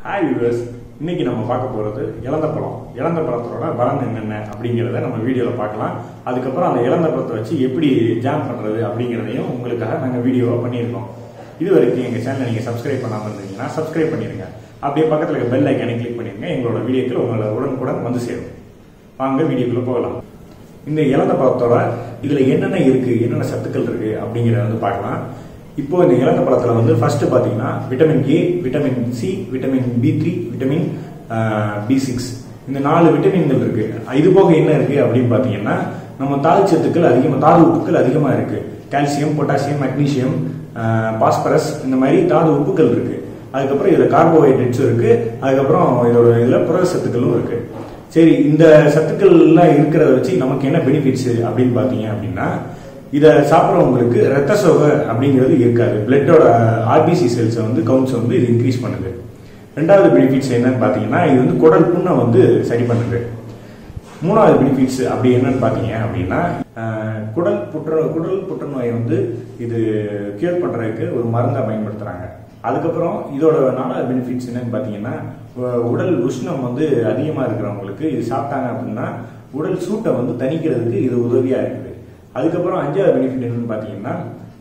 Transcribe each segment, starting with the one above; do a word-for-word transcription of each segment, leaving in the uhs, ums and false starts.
Hi viewers, இன்னைக்கு நம்ம பார்க்க போறது இலந்த பழம். இலந்த பழத்தோட பலன் என்னென்ன அப்படிங்கறத நம்ம வீடியோல பார்க்கலாம். அதுக்கு அப்புறம் அந்த இலந்த பழத்தை வச்சு எப்படி ஜாம் பண்றது அப்படிங்கறதையும் உங்களுக்காக நாங்க வீடியோவா பண்ணியிருக்கோம். இதுவரைக்கும் எங்க சேனலை நீங்க சப்ஸ்கிரைப் பண்ணாம இருந்தீங்கன்னா சப்ஸ்கிரைப் பண்ணிருங்க. அப்படியே பக்கத்துல இருக்க பெல் ஐகானை கிளிக் பண்ணிருங்க. எங்களோட வீடியோக்கள் உங்களை உடனுக்குடன் வந்து சேரும். வாங்க வீடியோக்குள்ள போகலாம். இந்த இலந்த பழத்தோட இதுல என்னென்ன இருக்கு, என்னென்ன சத்துக்கள் இருக்கு அப்படிங்கறத வந்து பார்க்கலாம். இப்போ இந்த இலந்த பழத்துல வந்து ஃபர்ஸ்ட் பாத்தீங்கன்னா vitamin A, vitamin C, vitamin B three, vitamin B six இந்த நாலு விட்டமின்கள் இருக்கு. இது போக என்ன இருக்கு அப்படின்னு பாத்தீங்கன்னா நம்ம தாதுச்சத்துக்கள் அதிகமா, தாது உப்புக்கள் அதிகமா இருக்கு. கால்சியம், பொட்டாசியம், மெக்னீசியம், பாஸ்பரஸ் இந்த மாதிரி தாது உப்புக்கள் இருக்கு. அதுக்கப்புறம் இதுல கார்போஹைட்ரேட்ஸும் இருக்கு. அதுக்கப்புறம் இதோட இதுல புரத சத்துக்களும் இருக்கு. சரி, இந்த சத்துக்கள் எல்லாம் இருக்கிறத வச்சு நமக்கு என்ன பெனிஃபிட்ஸ் அப்படின்னு பாத்தீங்க அப்படின்னா, இதை சாப்பிட்றவங்களுக்கு ரத்த சோகை அப்படிங்கிறது இருக்காது. பிளட்டோட ஆர்பிசி செல்ஸை வந்து கவுண்ட்ஸ் வந்து இது இன்க்ரீஸ் பண்ணுது. ரெண்டாவது பெனிஃபிட்ஸ் என்னன்னு பார்த்தீங்கன்னா, இது வந்து குடல் புண்ணை வந்து சரி பண்ணுது. மூணாவது பெனிஃபிட்ஸ் அப்படி என்னன்னு பார்த்தீங்க அப்படின்னா, குடல் புற்று குடல் புற்றுநோயை வந்து இது கியூர் பண்ணுறதுக்கு ஒரு மருந்தை பயன்படுத்துகிறாங்க. அதுக்கப்புறம் இதோட நாலாவது பெனிஃபிட்ஸ் என்னன்னு பார்த்தீங்கன்னா, உடல் உஷ்ணம் வந்து அதிகமாக இருக்கிறவங்களுக்கு இது சாப்பிட்டாங்க அப்படின்னா உடல் சூட்டை வந்து தணிக்கிறதுக்கு இது உதவியாக இருக்குது. அதுக்கப்புறம் அஞ்சாவது பெனிஃபிட் என்னன்னு பார்த்தீங்கன்னா,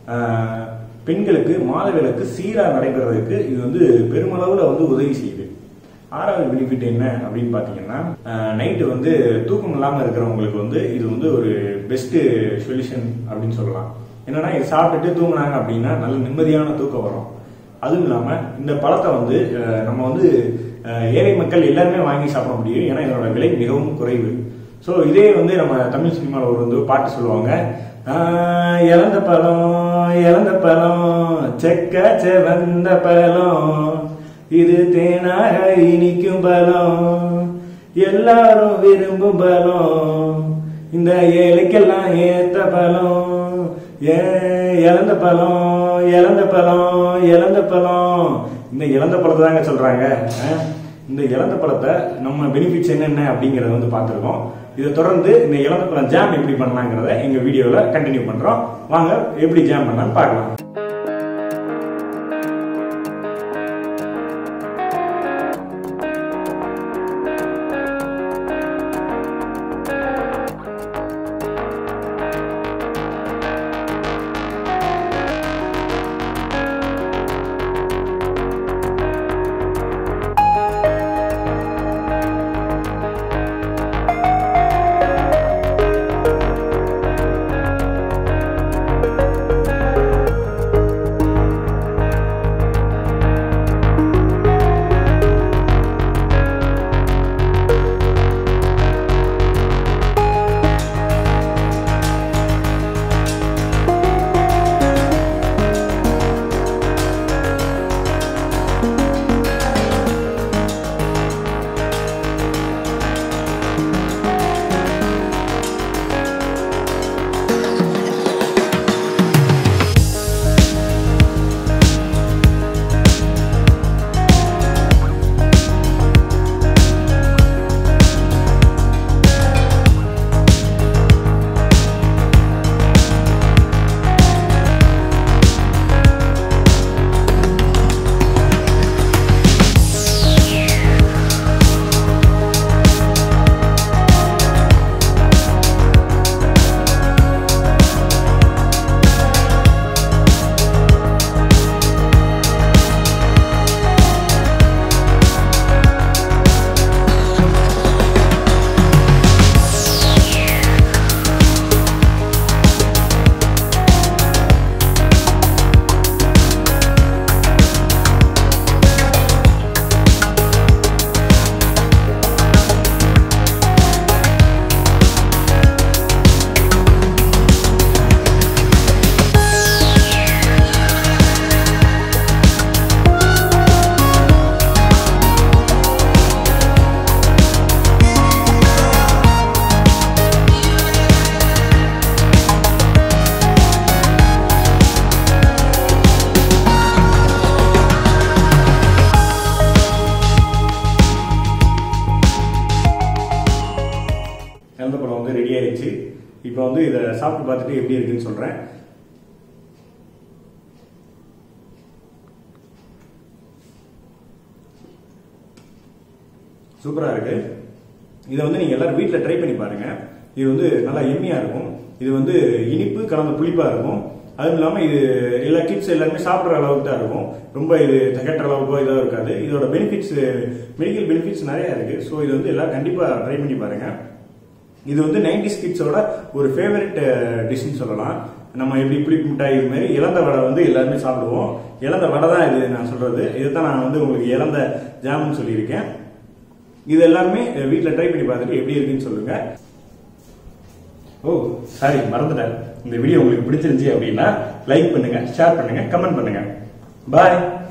பெண்களுக்கு மாதவிலக்கு சீராக நடைபெறதுக்கு இது வந்து பெருமளவில் வந்து உதவி செய்யுது. ஆறாவது பெனிஃபிட் என்ன அப்படின்னு பார்த்தீங்கன்னா, நைட்டு வந்து தூக்கம் இல்லாமல் இருக்கிறவங்களுக்கு வந்து இது வந்து ஒரு பெஸ்ட் சொல்யூஷன் அப்படின்னு சொல்லலாம். என்னன்னா, இது சாப்பிட்டுட்டு தூங்கினாங்க அப்படின்னா நல்ல நிம்மதியான தூக்கம் வரும். அதுவும் இல்லாமல் இந்த பழத்தை வந்து நம்ம வந்து ஏழை மக்கள் எல்லாருமே வாங்கி சாப்பிட முடியும். ஏன்னா இதோட விலை மிகவும் குறைவு. ஸோ இதே வந்து நம்ம தமிழ் சினிமாவில் ஒரு வந்து பாட்டு சொல்லுவாங்க, இலந்த பழம் இலந்த பழம் செக்க செவந்த பழம் இது தேனாக இனிக்கும் பழம் எல்லாரும் விரும்பும் பழம் இந்த ஏழைக்கெல்லாம் ஏத்த பழம் ஏ இலந்த பழம் இலந்த பழம் இலந்த பழம் இந்த இலந்த பழத்தை தாங்க சொல்றாங்க. இந்த இலந்த பழத்தை நம்ம பெனிஃபிட்ஸ் என்னென்ன அப்படிங்கறத வந்து பார்த்துருக்கோம். இதை தொடர்ந்து இந்த இலந்த பழம் ஜாம் எப்படி பண்ணலாங்கிறத எங்க வீடியோல கண்டினியூ பண்றோம். வாங்க எப்படி ஜாம் பண்ணலாம்னு பார்க்கலாம். இலந்த பழம் வந்து ரெடி ஆயிடுச்சு. இப்போ வந்து இதை சாப்பிட்டு பார்த்துட்டு எப்படி இருக்குன்னு சொல்றேன். சூப்பரா இருக்கு. இதை வந்து நீங்க எல்லாரும் வீட்டுல ட்ரை பண்ணி பாருங்க. இது வந்து நல்லா எம்மியா இருக்கும். இது வந்து இனிப்பு கலந்த புளிப்பா இருக்கும். அதுவும் இல்லாம இது எல்லா கிட்ஸ் எல்லாருமே சாப்பிட்ற அளவுக்கு தான் இருக்கும். ரொம்ப இது தகட்டுற அளவுக்கோ இதாக இருக்காது. இதோட பெனிஃபிட்ஸ், மெடிக்கல் பெனிஃபிட்ஸ் நிறைய இருக்கு. ஸோ இது வந்து எல்லாரும் கண்டிப்பா ட்ரை பண்ணி பாருங்க. இது வந்து நைன்டிஸ் கிட்ஸோட ஒரு ஃபேவரட் டிஷ்னு சொல்லலாம். நம்ம எப்படி புளிப்பு மிட்டாய் இது மாதிரி இலந்த வடை வந்து எல்லாருமே சாப்பிடுவோம். இலந்த வடை தான் இது நான் சொல்றது. இதுதான் நான் வந்து உங்களுக்கு இலந்த ஜாம்னு சொல்லியிருக்கேன். இது எல்லாருமே வீட்டில் ட்ரை பண்ணி பார்த்துட்டு எப்படி இருக்குன்னு சொல்லுங்க. ஓ சாரி, மறந்துட்டேன். இந்த வீடியோ உங்களுக்கு பிடிச்சிருந்துச்சு அப்படின்னா லைக் பண்ணுங்க, ஷேர் பண்ணுங்க, கமெண்ட் பண்ணுங்க. பாய்.